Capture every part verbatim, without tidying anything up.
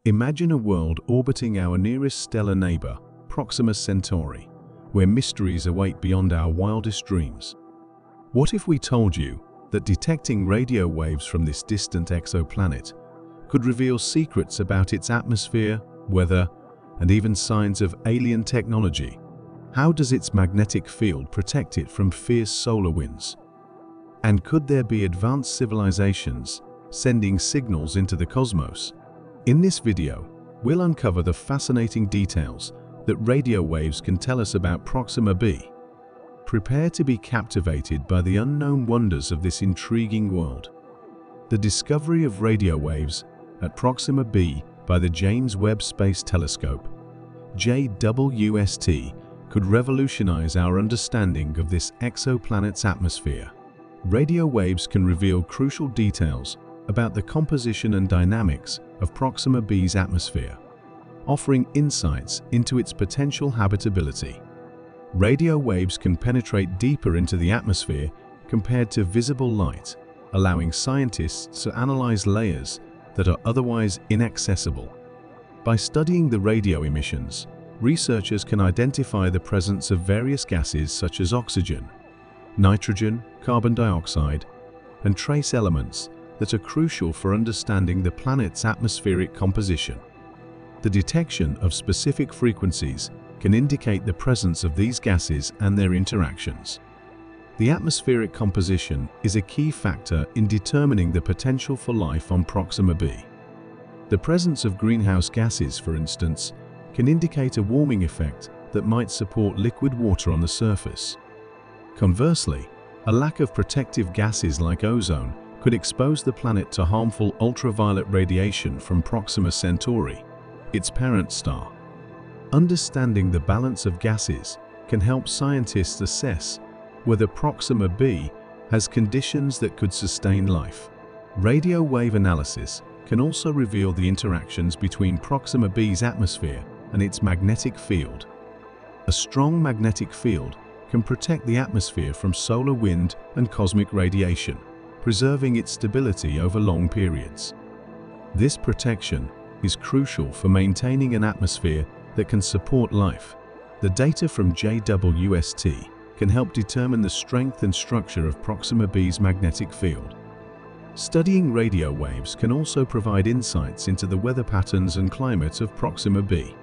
Imagine a world orbiting our nearest stellar neighbor, Proxima Centauri, where mysteries await beyond our wildest dreams. What if we told you that detecting radio waves from this distant exoplanet could reveal secrets about its atmosphere, weather, and even signs of alien technology? How does its magnetic field protect it from fierce solar winds? And could there be advanced civilizations sending signals into the cosmos? In this video, we'll uncover the fascinating details that radio waves can tell us about Proxima b. Prepare to be captivated by the unknown wonders of this intriguing world. The discovery of radio waves at Proxima b by the James Webb Space Telescope, J W S T, could revolutionize our understanding of this exoplanet's atmosphere. Radio waves can reveal crucial details about the composition and dynamics of Proxima b's atmosphere, offering insights into its potential habitability. Radio waves can penetrate deeper into the atmosphere compared to visible light, allowing scientists to analyze layers that are otherwise inaccessible. By studying the radio emissions, researchers can identify the presence of various gases such as oxygen, nitrogen, carbon dioxide, and trace elements that are crucial for understanding the planet's atmospheric composition. The detection of specific frequencies can indicate the presence of these gases and their interactions. The atmospheric composition is a key factor in determining the potential for life on Proxima b. The presence of greenhouse gases, for instance, can indicate a warming effect that might support liquid water on the surface. Conversely, a lack of protective gases like ozone could expose the planet to harmful ultraviolet radiation from Proxima Centauri, its parent star. Understanding the balance of gases can help scientists assess whether Proxima b has conditions that could sustain life. Radio wave analysis can also reveal the interactions between Proxima b's atmosphere and its magnetic field. A strong magnetic field can protect the atmosphere from solar wind and cosmic radiation, preserving its stability over long periods. This protection is crucial for maintaining an atmosphere that can support life. The data from J W S T can help determine the strength and structure of Proxima b's magnetic field. Studying radio waves can also provide insights into the weather patterns and climate of Proxima b.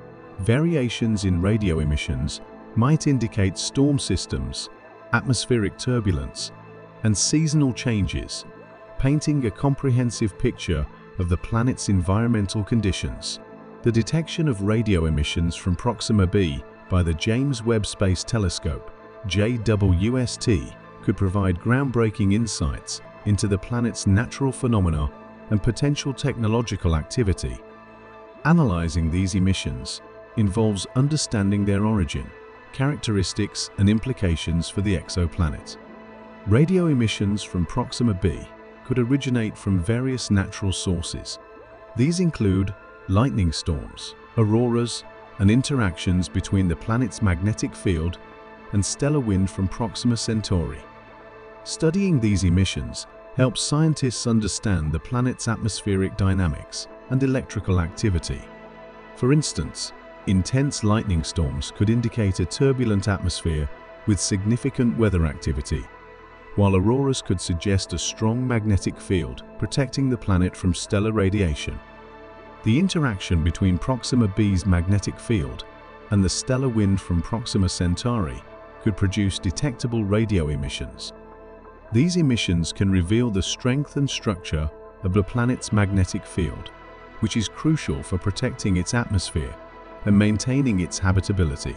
Variations in radio emissions might indicate storm systems, atmospheric turbulence, and seasonal changes, painting a comprehensive picture of the planet's environmental conditions. The detection of radio emissions from Proxima b by the James Webb Space Telescope, J W S T, could provide groundbreaking insights into the planet's natural phenomena and potential technological activity. Analyzing these emissions involves understanding their origin, characteristics, and implications for the exoplanet. Radio emissions from Proxima b could originate from various natural sources. These include lightning storms, auroras, and interactions between the planet's magnetic field and stellar wind from Proxima Centauri. Studying these emissions helps scientists understand the planet's atmospheric dynamics and electrical activity. For instance, intense lightning storms could indicate a turbulent atmosphere with significant weather activity, while auroras could suggest a strong magnetic field protecting the planet from stellar radiation. The interaction between Proxima b's magnetic field and the stellar wind from Proxima Centauri could produce detectable radio emissions. These emissions can reveal the strength and structure of the planet's magnetic field, which is crucial for protecting its atmosphere and maintaining its habitability.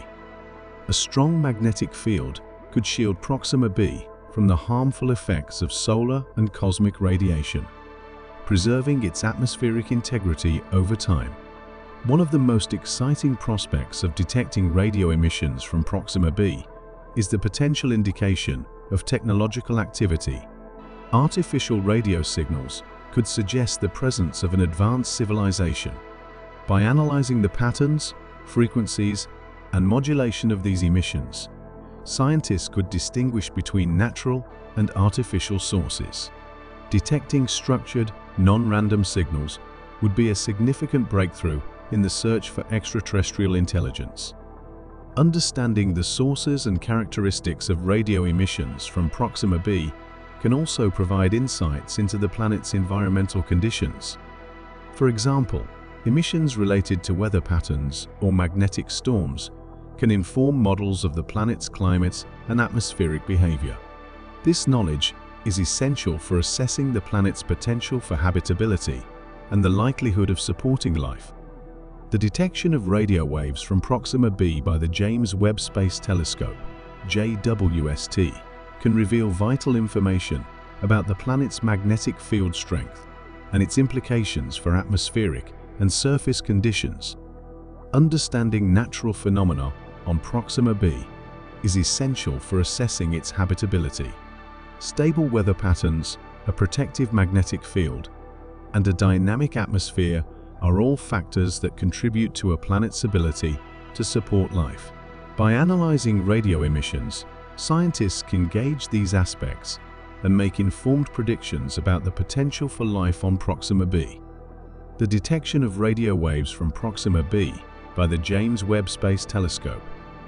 A strong magnetic field could shield Proxima b from the harmful effects of solar and cosmic radiation, preserving its atmospheric integrity over time. One of the most exciting prospects of detecting radio emissions from Proxima b is the potential indication of technological activity. Artificial radio signals could suggest the presence of an advanced civilization. By analyzing the patterns, frequencies, and modulation of these emissions, scientists could distinguish between natural and artificial sources. Detecting structured, non-random signals would be a significant breakthrough in the search for extraterrestrial intelligence. Understanding the sources and characteristics of radio emissions from Proxima b can also provide insights into the planet's environmental conditions. For example, emissions related to weather patterns or magnetic storms can inform models of the planet's climate and atmospheric behavior. This knowledge is essential for assessing the planet's potential for habitability and the likelihood of supporting life. The detection of radio waves from Proxima b by the James Webb Space Telescope, J W S T, can reveal vital information about the planet's magnetic field strength and its implications for atmospheric and surface conditions. Understanding natural phenomena on Proxima b is essential for assessing its habitability. Stable weather patterns, a protective magnetic field, and a dynamic atmosphere are all factors that contribute to a planet's ability to support life. By analyzing radio emissions, scientists can gauge these aspects and make informed predictions about the potential for life on Proxima b. The detection of radio waves from Proxima b by the James Webb Space Telescope,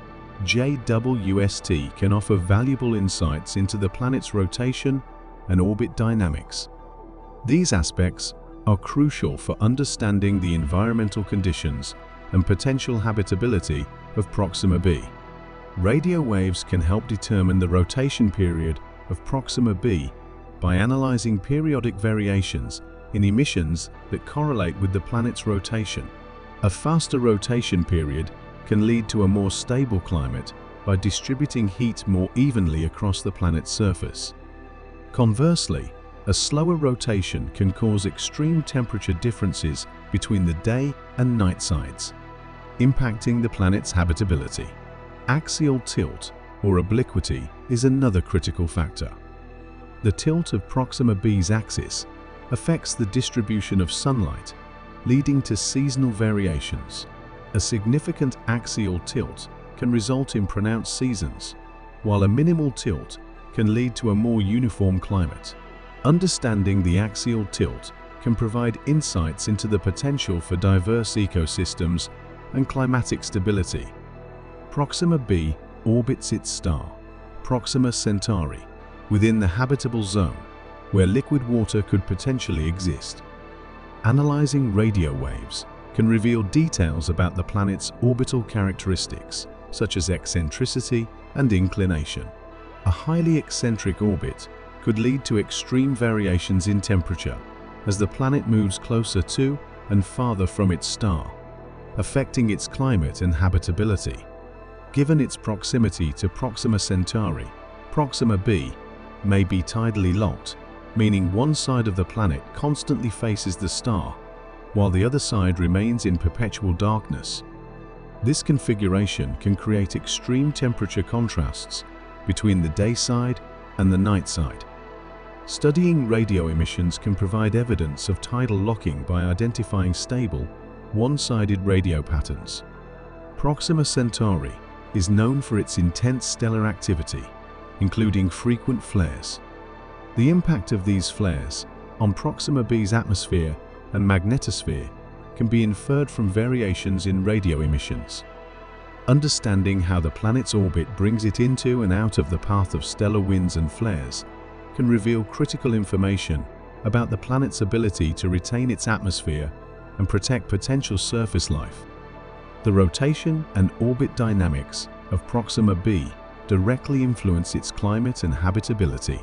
J W S T, can offer valuable insights into the planet's rotation and orbit dynamics. These aspects are crucial for understanding the environmental conditions and potential habitability of Proxima b. Radio waves can help determine the rotation period of Proxima b by analyzing periodic variations in emissions that correlate with the planet's rotation. A faster rotation period can lead to a more stable climate by distributing heat more evenly across the planet's surface. Conversely, a slower rotation can cause extreme temperature differences between the day and night sides, impacting the planet's habitability. Axial tilt, or obliquity, is another critical factor. The tilt of Proxima b's axis affects the distribution of sunlight, leading to seasonal variations. A significant axial tilt can result in pronounced seasons, while a minimal tilt can lead to a more uniform climate. Understanding the axial tilt can provide insights into the potential for diverse ecosystems and climatic stability. Proxima b orbits its star, Proxima Centauri, within the habitable zone, where liquid water could potentially exist. Analyzing radio waves can reveal details about the planet's orbital characteristics, such as eccentricity and inclination. A highly eccentric orbit could lead to extreme variations in temperature as the planet moves closer to and farther from its star, affecting its climate and habitability. Given its proximity to Proxima Centauri, Proxima b may be tidally locked, meaning one side of the planet constantly faces the star, while the other side remains in perpetual darkness. This configuration can create extreme temperature contrasts between the day side and the night side. Studying radio emissions can provide evidence of tidal locking by identifying stable, one-sided radio patterns. Proxima Centauri is known for its intense stellar activity, including frequent flares. The impact of these flares on Proxima b's atmosphere and magnetosphere can be inferred from variations in radio emissions. Understanding how the planet's orbit brings it into and out of the path of stellar winds and flares can reveal critical information about the planet's ability to retain its atmosphere and protect potential surface life. The rotation and orbit dynamics of Proxima b directly influence its climate and habitability.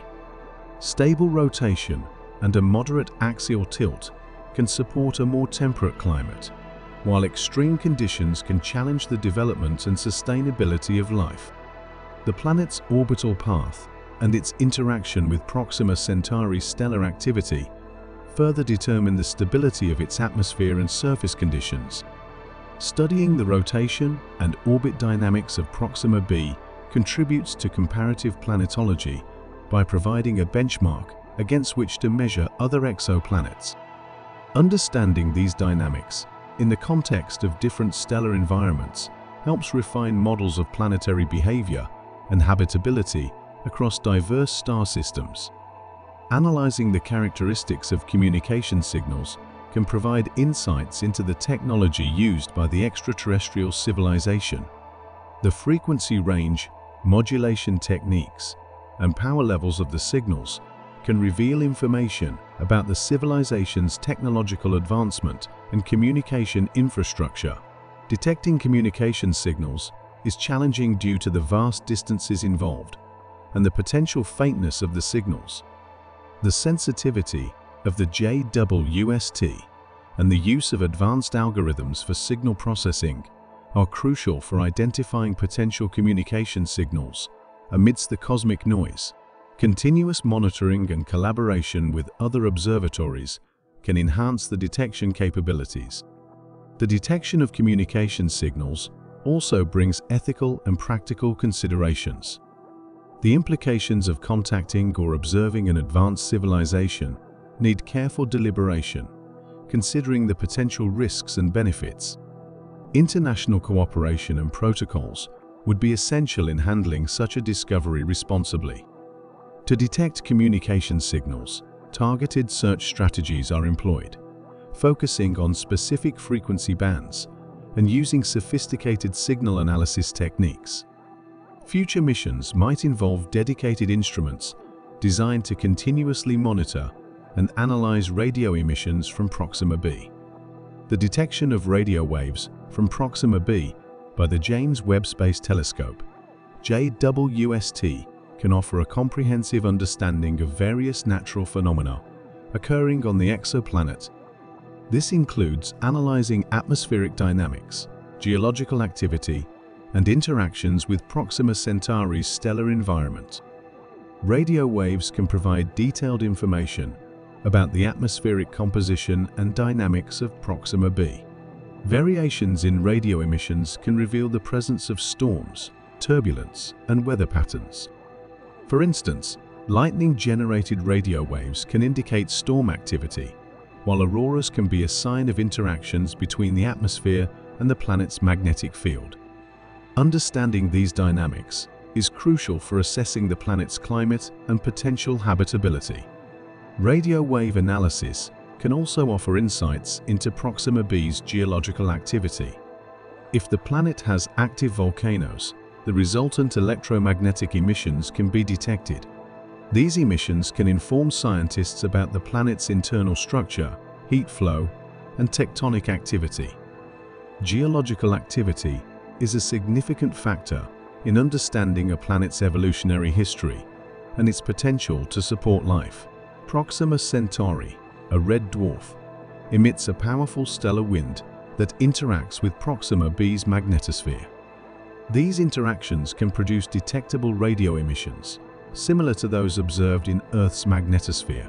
Stable rotation and a moderate axial tilt can support a more temperate climate, while extreme conditions can challenge the development and sustainability of life. The planet's orbital path and its interaction with Proxima Centauri's stellar activity further determine the stability of its atmosphere and surface conditions. Studying the rotation and orbit dynamics of Proxima b contributes to comparative planetology by providing a benchmark against which to measure other exoplanets. Understanding these dynamics in the context of different stellar environments helps refine models of planetary behavior and habitability across diverse star systems. Analyzing the characteristics of communication signals can provide insights into the technology used by the extraterrestrial civilization. The frequency range, modulation techniques, and power levels of the signals can reveal information about the civilization's technological advancement and communication infrastructure. Detecting communication signals is challenging due to the vast distances involved and the potential faintness of the signals. The sensitivity of the J W S T and the use of advanced algorithms for signal processing are crucial for identifying potential communication signals amidst the cosmic noise. Continuous monitoring and collaboration with other observatories can enhance the detection capabilities. The detection of communication signals also brings ethical and practical considerations. The implications of contacting or observing an advanced civilization need careful deliberation, considering the potential risks and benefits. International cooperation and protocols would be essential in handling such a discovery responsibly. To detect communication signals, targeted search strategies are employed, focusing on specific frequency bands and using sophisticated signal analysis techniques. Future missions might involve dedicated instruments designed to continuously monitor and analyze radio emissions from Proxima b. The detection of radio waves from Proxima b by the James Webb Space Telescope, J W S T, can offer a comprehensive understanding of various natural phenomena occurring on the exoplanet. This includes analyzing atmospheric dynamics, geological activity, and interactions with Proxima Centauri's stellar environment. Radio waves can provide detailed information about the atmospheric composition and dynamics of Proxima b. Variations in radio emissions can reveal the presence of storms, turbulence, and weather patterns. For instance, lightning-generated radio waves can indicate storm activity, while auroras can be a sign of interactions between the atmosphere and the planet's magnetic field. Understanding these dynamics is crucial for assessing the planet's climate and potential habitability. Radio wave analysis can also offer insights into Proxima b's geological activity. If the planet has active volcanoes, the resultant electromagnetic emissions can be detected. These emissions can inform scientists about the planet's internal structure, heat flow, and tectonic activity. Geological activity is a significant factor in understanding a planet's evolutionary history and its potential to support life. Proxima Centauri, a red dwarf, emits a powerful stellar wind that interacts with Proxima b's magnetosphere. These interactions can produce detectable radio emissions, similar to those observed in Earth's magnetosphere.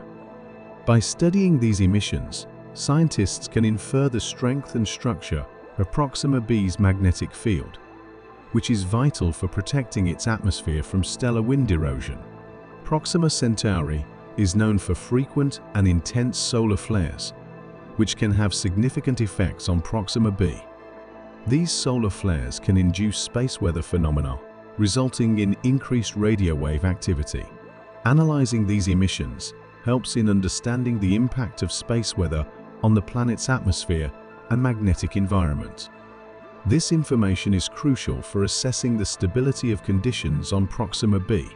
By studying these emissions, scientists can infer the strength and structure of Proxima b's magnetic field, which is vital for protecting its atmosphere from stellar wind erosion. Proxima Centauri is known for frequent and intense solar flares, which can have significant effects on Proxima b. These solar flares can induce space weather phenomena, resulting in increased radio wave activity. Analyzing these emissions helps in understanding the impact of space weather on the planet's atmosphere and magnetic environment. This information is crucial for assessing the stability of conditions on Proxima b.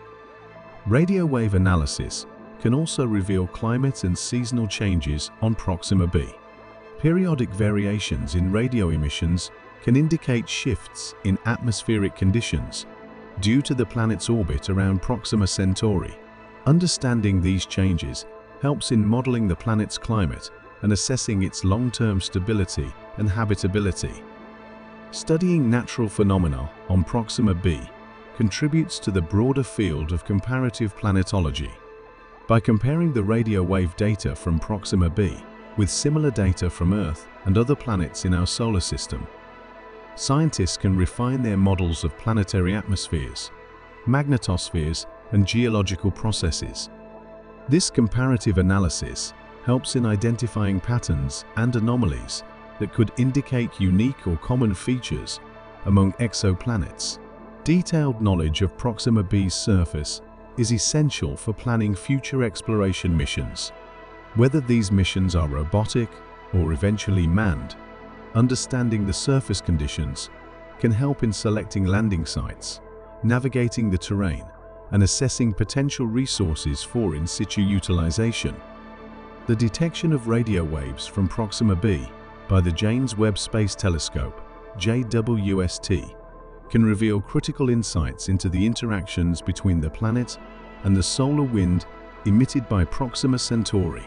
Radio wave analysis can also reveal climate and seasonal changes on Proxima b. Periodic variations in radio emissions can indicate shifts in atmospheric conditions due to the planet's orbit around Proxima Centauri. Understanding these changes helps in modeling the planet's climate and assessing its long-term stability and habitability. Studying natural phenomena on Proxima b contributes to the broader field of comparative planetology. By comparing the radio wave data from Proxima b with similar data from Earth and other planets in our solar system, scientists can refine their models of planetary atmospheres, magnetospheres, and geological processes. This comparative analysis helps in identifying patterns and anomalies that could indicate unique or common features among exoplanets. Detailed knowledge of Proxima b's surface is essential for planning future exploration missions. Whether these missions are robotic, or eventually manned, understanding the surface conditions can help in selecting landing sites, navigating the terrain, and assessing potential resources for in situ utilization. The detection of radio waves from Proxima b by the James Webb Space Telescope, J W S T, can reveal critical insights into the interactions between the planet and the solar wind emitted by Proxima Centauri.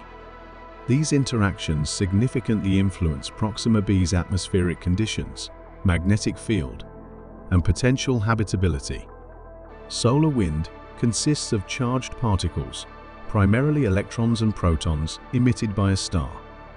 These interactions significantly influence Proxima b's atmospheric conditions, magnetic field, and potential habitability. Solar wind consists of charged particles, primarily electrons and protons, emitted by a star.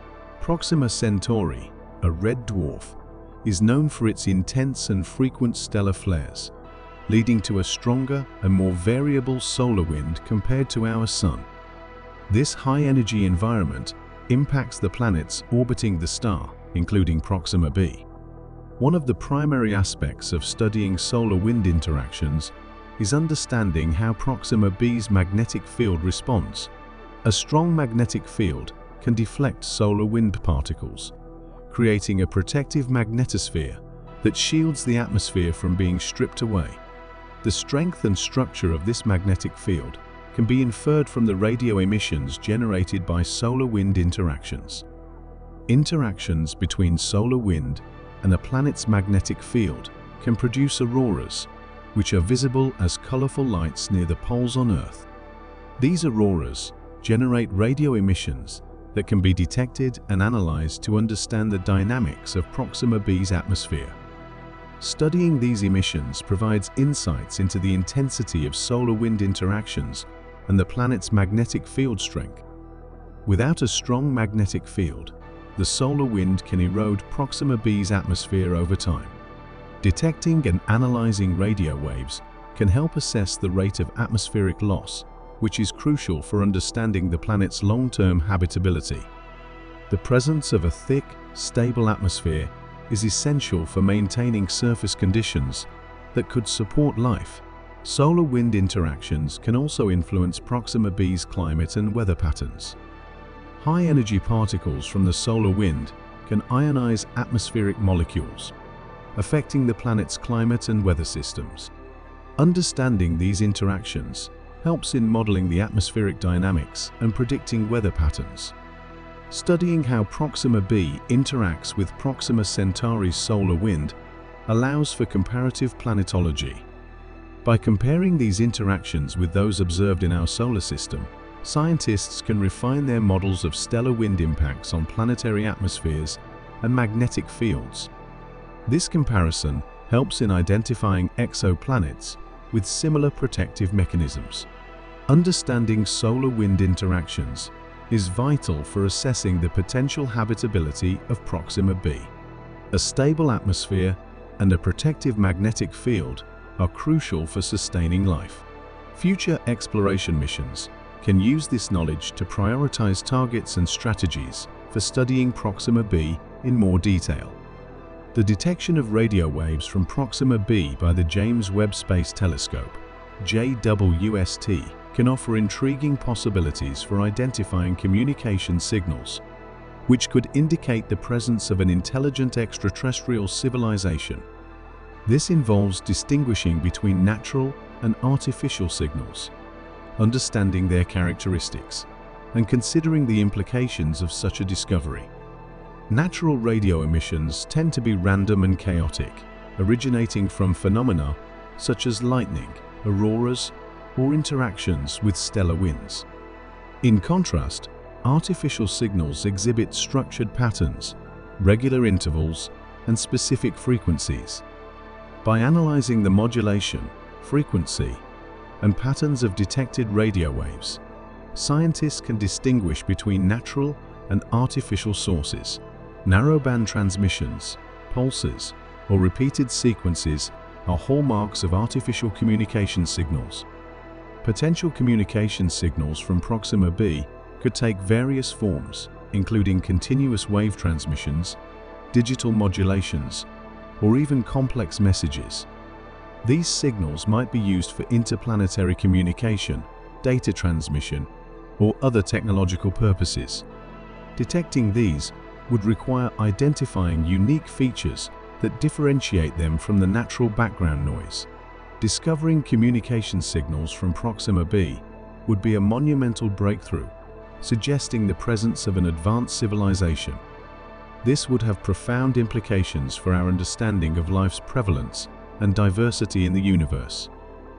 Proxima Centauri, a red dwarf, is known for its intense and frequent stellar flares, leading to a stronger and more variable solar wind compared to our Sun. This high-energy environment impacts the planets orbiting the star, including Proxima b. One of the primary aspects of studying solar wind interactions is understanding how Proxima b's magnetic field responds. A strong magnetic field can deflect solar wind particles, creating a protective magnetosphere that shields the atmosphere from being stripped away. The strength and structure of this magnetic field can be inferred from the radio emissions generated by solar wind interactions. Interactions between solar wind and a planet's magnetic field can produce auroras, which are visible as colorful lights near the poles on Earth. These auroras generate radio emissions that can be detected and analyzed to understand the dynamics of Proxima b's atmosphere. Studying these emissions provides insights into the intensity of solar wind interactions and the planet's magnetic field strength. Without a strong magnetic field, the solar wind can erode Proxima b's atmosphere over time. Detecting and analyzing radio waves can help assess the rate of atmospheric loss, which is crucial for understanding the planet's long-term habitability. The presence of a thick, stable atmosphere is essential for maintaining surface conditions that could support life. Solar wind interactions can also influence Proxima b's climate and weather patterns. High-energy particles from the solar wind can ionize atmospheric molecules, affecting the planet's climate and weather systems. Understanding these interactions helps in modeling the atmospheric dynamics and predicting weather patterns. Studying how Proxima b interacts with Proxima Centauri's solar wind allows for comparative planetology. By comparing these interactions with those observed in our solar system, scientists can refine their models of stellar wind impacts on planetary atmospheres and magnetic fields. This comparison helps in identifying exoplanets with similar protective mechanisms. Understanding solar wind interactions is vital for assessing the potential habitability of Proxima b. A stable atmosphere and a protective magnetic field are crucial for sustaining life. Future exploration missions can use this knowledge to prioritize targets and strategies for studying Proxima b in more detail. The detection of radio waves from Proxima b by the James Webb Space Telescope, J W S T, can offer intriguing possibilities for identifying communication signals, which could indicate the presence of an intelligent extraterrestrial civilization. This involves distinguishing between natural and artificial signals, understanding their characteristics, and considering the implications of such a discovery. Natural radio emissions tend to be random and chaotic, originating from phenomena such as lightning, auroras, or interactions with stellar winds. In contrast, artificial signals exhibit structured patterns, regular intervals, and specific frequencies. By analyzing the modulation, frequency, and patterns of detected radio waves, scientists can distinguish between natural and artificial sources. Narrowband transmissions, pulses, or repeated sequences are hallmarks of artificial communication signals. Potential communication signals from Proxima b could take various forms, including continuous wave transmissions, digital modulations, or even complex messages. These signals might be used for interplanetary communication, data transmission, or other technological purposes. Detecting these would require identifying unique features that differentiate them from the natural background noise. Discovering communication signals from Proxima b would be a monumental breakthrough, suggesting the presence of an advanced civilization. This would have profound implications for our understanding of life's prevalence and diversity in the universe.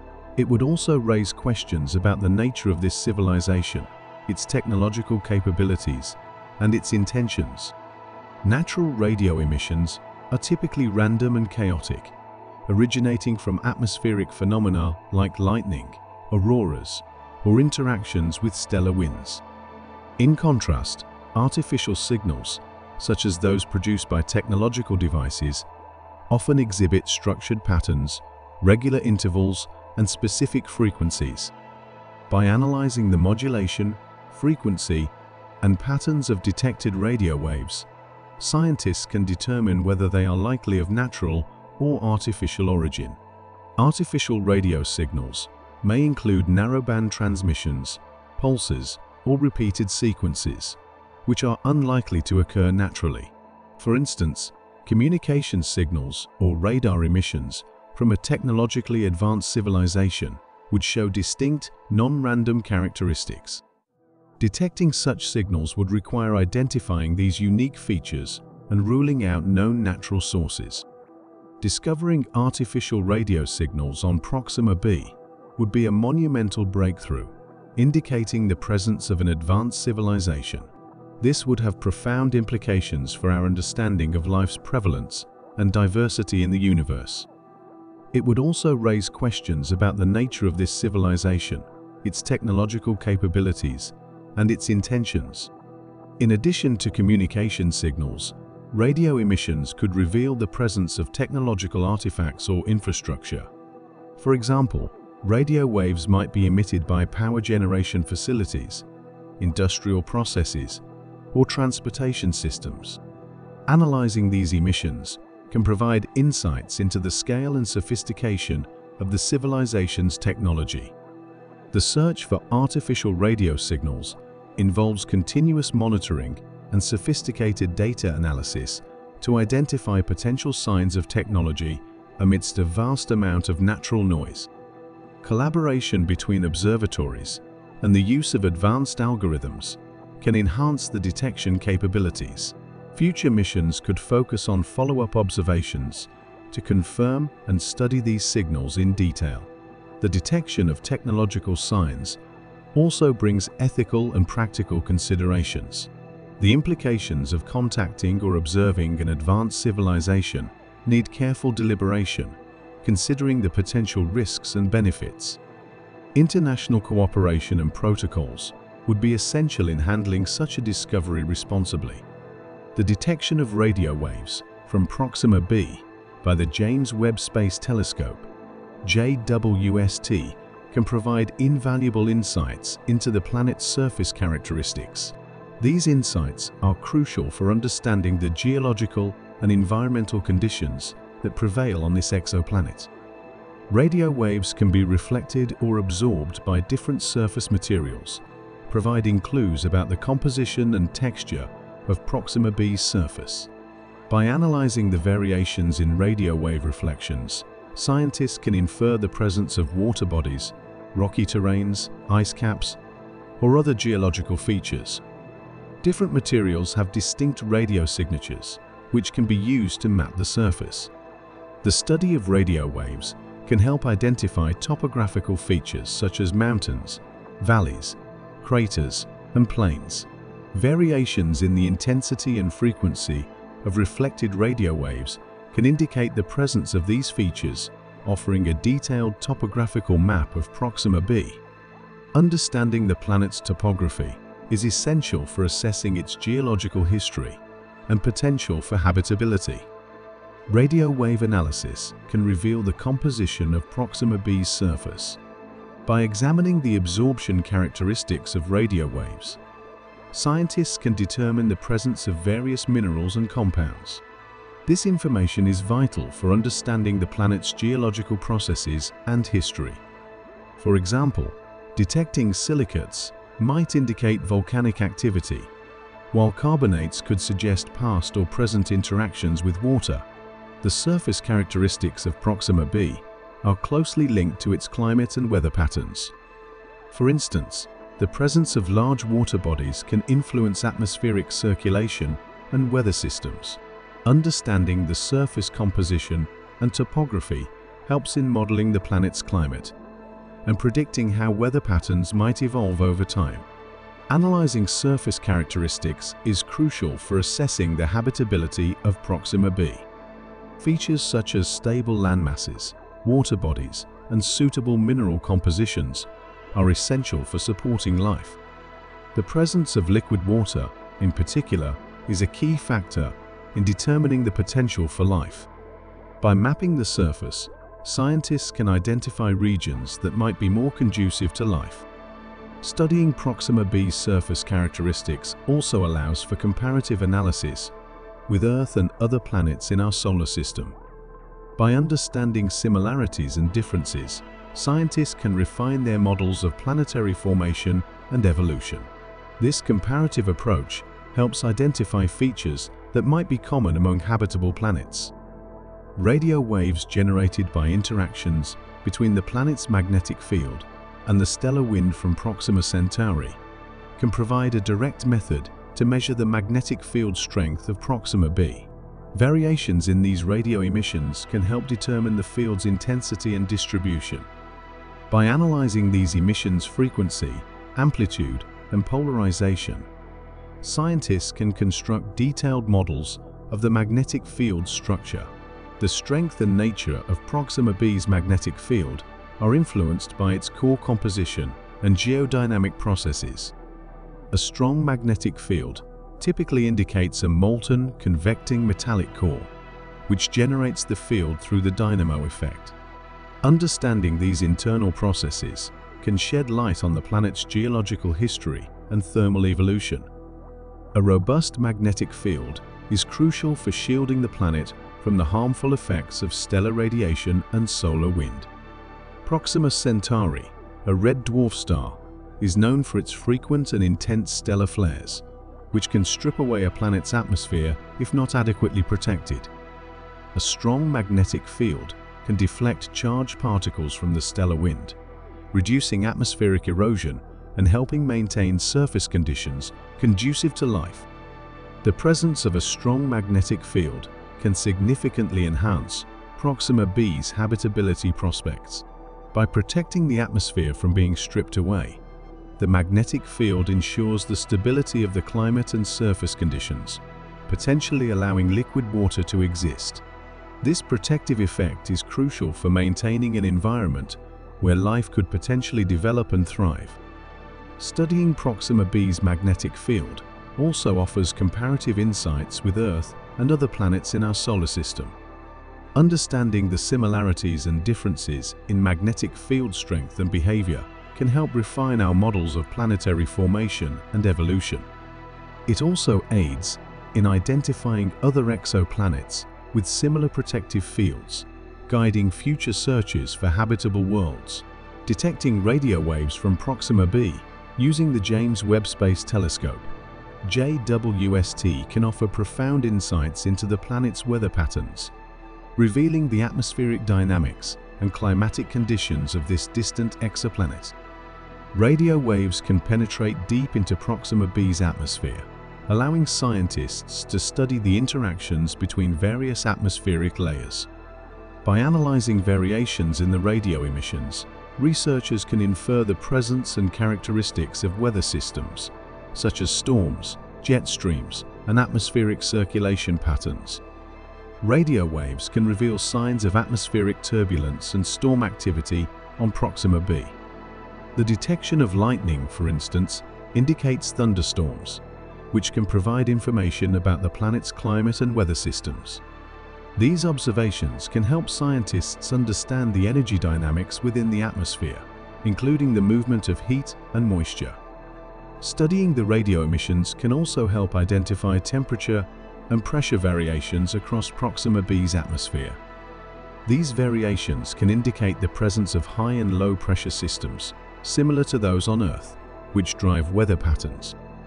It would also raise questions about the nature of this civilization, its technological capabilities, and its intentions. Natural radio emissions are typically random and chaotic, originating from atmospheric phenomena like lightning, auroras, or interactions with stellar winds. In contrast, artificial signals, such as those produced by technological devices, often exhibit structured patterns, regular intervals, and specific frequencies. By analyzing the modulation, frequency, and patterns of detected radio waves, scientists can determine whether they are likely of natural or artificial origin. Artificial radio signals may include narrowband transmissions, pulses, or repeated sequences, which are unlikely to occur naturally. For instance, communication signals or radar emissions from a technologically advanced civilization would show distinct, non-random characteristics. Detecting such signals would require identifying these unique features and ruling out known natural sources. Discovering artificial radio signals on Proxima b would be a monumental breakthrough, indicating the presence of an advanced civilization. This would have profound implications for our understanding of life's prevalence and diversity in the universe. It would also raise questions about the nature of this civilization, its technological capabilities, and its intentions. In addition to communication signals, radio emissions could reveal the presence of technological artifacts or infrastructure. For example, radio waves might be emitted by power generation facilities, industrial processes, or transportation systems. Analyzing these emissions can provide insights into the scale and sophistication of the civilization's technology. The search for artificial radio signals involves continuous monitoring and sophisticated data analysis to identify potential signs of technology amidst a vast amount of natural noise. Collaboration between observatories and the use of advanced algorithms can enhance the detection capabilities. Future missions could focus on follow-up observations to confirm and study these signals in detail. The detection of technological signs also brings ethical and practical considerations. The implications of contacting or observing an advanced civilization need careful deliberation, considering the potential risks and benefits. International cooperation and protocols would be essential in handling such a discovery responsibly. The detection of radio waves from Proxima b by the James Webb Space Telescope, J W S T, can provide invaluable insights into the planet's surface characteristics. These insights are crucial for understanding the geological and environmental conditions that prevail on this exoplanet. Radio waves can be reflected or absorbed by different surface materials, providing clues about the composition and texture of Proxima b's surface. By analyzing the variations in radio wave reflections, scientists can infer the presence of water bodies, rocky terrains, ice caps, or other geological features. Different materials have distinct radio signatures, which can be used to map the surface. The study of radio waves can help identify topographical features such as mountains, valleys, craters, and plains. Variations in the intensity and frequency of reflected radio waves can indicate the presence of these features, offering a detailed topographical map of Proxima b. Understanding the planet's topography is essential for assessing its geological history and potential for habitability. Radio wave analysis can reveal the composition of Proxima b's surface. By examining the absorption characteristics of radio waves, scientists can determine the presence of various minerals and compounds. This information is vital for understanding the planet's geological processes and history. For example, detecting silicates might indicate volcanic activity, While carbonates could suggest past or present interactions with water, the surface characteristics of Proxima b are closely linked to its climate and weather patterns. For instance, the presence of large water bodies can influence atmospheric circulation and weather systems. Understanding the surface composition and topography helps in modeling the planet's climate and predicting how weather patterns might evolve over time. Analyzing surface characteristics is crucial for assessing the habitability of Proxima b. Features such as stable landmasses, water bodies, and suitable mineral compositions are essential for supporting life. The presence of liquid water, in particular, is a key factor in determining the potential for life. By mapping the surface, scientists can identify regions that might be more conducive to life. Studying Proxima b's surface characteristics also allows for comparative analysis with Earth and other planets in our solar system. By understanding similarities and differences, scientists can refine their models of planetary formation and evolution. This comparative approach helps identify features that might be common among habitable planets. Radio waves generated by interactions between the planet's magnetic field and the stellar wind from Proxima Centauri can provide a direct method to measure the magnetic field strength of Proxima b. Variations in these radio emissions can help determine the field's intensity and distribution. By analyzing these emissions' frequency, amplitude, and polarization, scientists can construct detailed models of the magnetic field structure. The strength and nature of Proxima b's magnetic field are influenced by its core composition and geodynamic processes. A strong magnetic field typically indicates a molten, convecting metallic core, which generates the field through the dynamo effect. Understanding these internal processes can shed light on the planet's geological history and thermal evolution. A robust magnetic field is crucial for shielding the planet from the harmful effects of stellar radiation and solar wind. Proxima Centauri, a red dwarf star, is known for its frequent and intense stellar flares, which can strip away a planet's atmosphere if not adequately protected. A strong magnetic field can deflect charged particles from the stellar wind, reducing atmospheric erosion and helping maintain surface conditions conducive to life. The presence of a strong magnetic field can significantly enhance Proxima b's habitability prospects. By protecting the atmosphere from being stripped away, the magnetic field ensures the stability of the climate and surface conditions, potentially allowing liquid water to exist. This protective effect is crucial for maintaining an environment where life could potentially develop and thrive. Studying Proxima b's magnetic field also offers comparative insights with Earth and other planets in our solar system. Understanding the similarities and differences in magnetic field strength and behavior can help refine our models of planetary formation and evolution. It also aids in identifying other exoplanets with similar protective fields, guiding future searches for habitable worlds. Detecting radio waves from Proxima b using the James Webb Space Telescope, J W S T can offer profound insights into the planet's weather patterns, revealing the atmospheric dynamics and climatic conditions of this distant exoplanet. Radio waves can penetrate deep into Proxima b's atmosphere, allowing scientists to study the interactions between various atmospheric layers. By analyzing variations in the radio emissions, researchers can infer the presence and characteristics of weather systems, such as storms, jet streams, and atmospheric circulation patterns. Radio waves can reveal signs of atmospheric turbulence and storm activity on Proxima b. The detection of lightning, for instance, indicates thunderstorms, which can provide information about the planet's climate and weather systems. These observations can help scientists understand the energy dynamics within the atmosphere, including the movement of heat and moisture. Studying the radio emissions can also help identify temperature and pressure variations across Proxima b's atmosphere. These variations can indicate the presence of high and low pressure systems, similar to those on Earth, which drive weather patterns.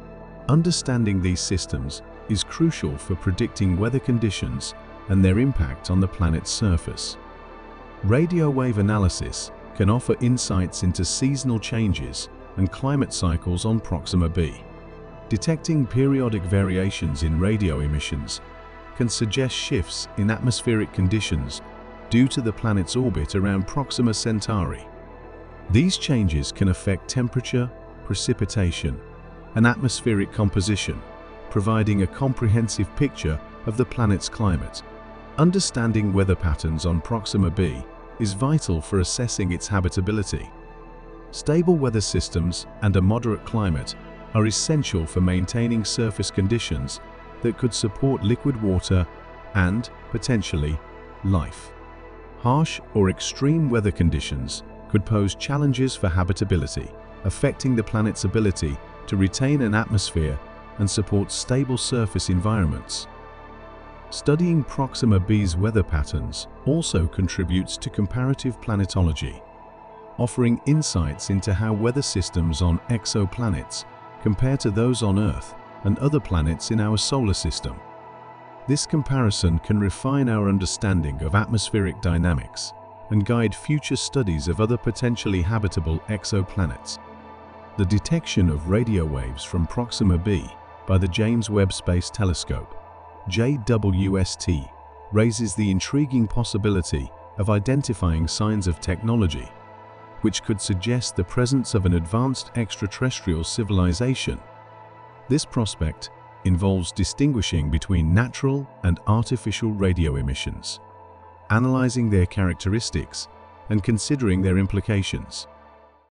Understanding these systems is crucial for predicting weather conditions and their impact on the planet's surface. Radio wave analysis can offer insights into seasonal changes and climate cycles on Proxima b. Detecting periodic variations in radio emissions can suggest shifts in atmospheric conditions due to the planet's orbit around Proxima Centauri. These changes can affect temperature, precipitation, and atmospheric composition, providing a comprehensive picture of the planet's climate. Understanding weather patterns on Proxima b is vital for assessing its habitability. Stable weather systems and a moderate climate are essential for maintaining surface conditions that could support liquid water and, potentially, life. Harsh or extreme weather conditions could pose challenges for habitability, affecting the planet's ability to retain an atmosphere and support stable surface environments. Studying Proxima b's weather patterns also contributes to comparative planetology, offering insights into how weather systems on exoplanets compare to those on Earth and other planets in our solar system. This comparison can refine our understanding of atmospheric dynamics and guide future studies of other potentially habitable exoplanets. The detection of radio waves from Proxima b by the James Webb Space Telescope, J W S T, raises the intriguing possibility of identifying signs of technology, which could suggest the presence of an advanced extraterrestrial civilization. This prospect involves distinguishing between natural and artificial radio emissions, analyzing their characteristics, and considering their implications.